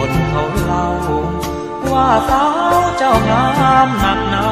คนเขาเล่าว่าสาวเจ้างามหนักหนา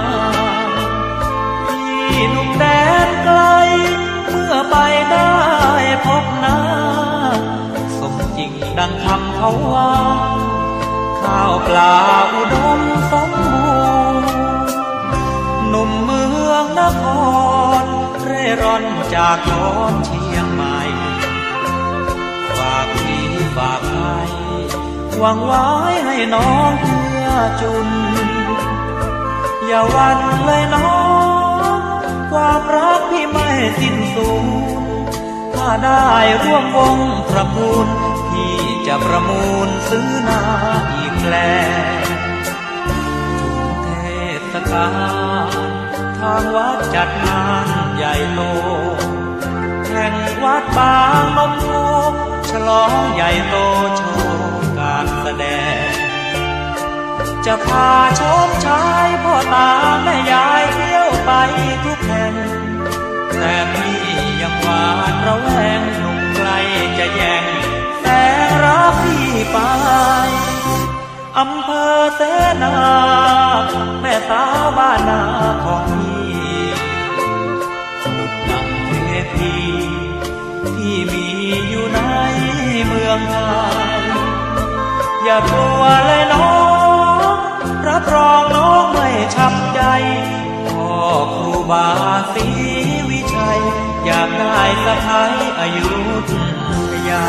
พี่หนุ่มแดนไกลเมื่อไปได้พบหน้าสมจริงดังคำเขาว่าข้าวปลาอุดมสมบูรณ์หนุ่มเมืองนครเร่ร่อนจากนอนเชียงใหม่ฝากพี่ฝากไว้หวังไว้ให้น้องเพื่อจุนอย่าหวั่นเลยน้องความรักพี่ไม่สิ้นสูญถ้าได้ร่วมวงประมูลพี่จะประมูลซื้อนาอีกแล้วทุกเทศกาลทางวัดจัดงานใหญ่โตแห่งวัดบางนมโพฉลองใหญ่โตโชว์การแสดงจะพาชมชายพ่อตาแม่ยายเที่ยวไปทุกแห่งแต่พี่ยังหวาดระแวงหนุ่มไกลจะแย่งแต่รักพี่ไปอำเภอเสนาแม่สาวบ้านนาของพี่ดุจดังเทพีที่มีอยู่ในเมืองไทยอย่ากลัวเลยน้องรับรองน้องไม่ช้ำใจพ่อครูบาศรีวิชัยอยากได้สะใภ้อยุธยา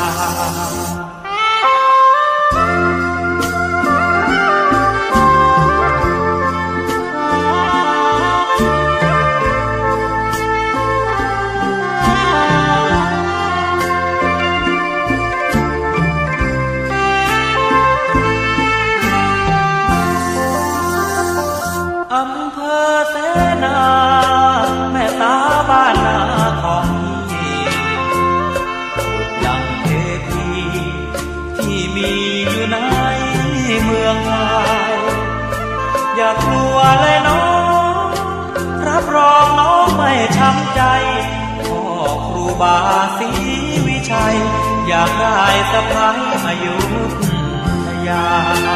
อำเภอเสนาแม่ตาบ้านนาของพี่ดังเทพีที่มีอยู่ในเมืองไทยอย่ากลัวเลยน้องรับรองน้องไม่ช้ำใจพ่อครูบาศรีวิชัยอยากได้สะใภ้อยุธยา